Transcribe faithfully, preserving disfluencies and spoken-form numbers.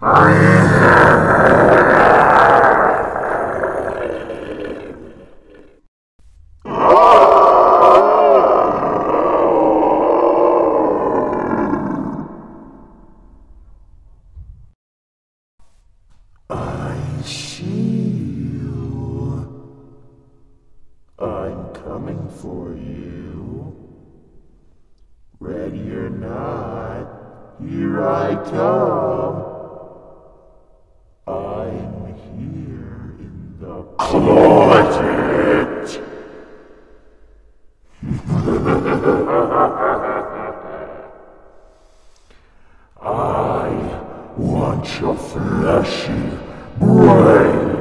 I see you. I'm coming for you. Ready or not, here I come. I'm here in the closet. I want your fleshy brain.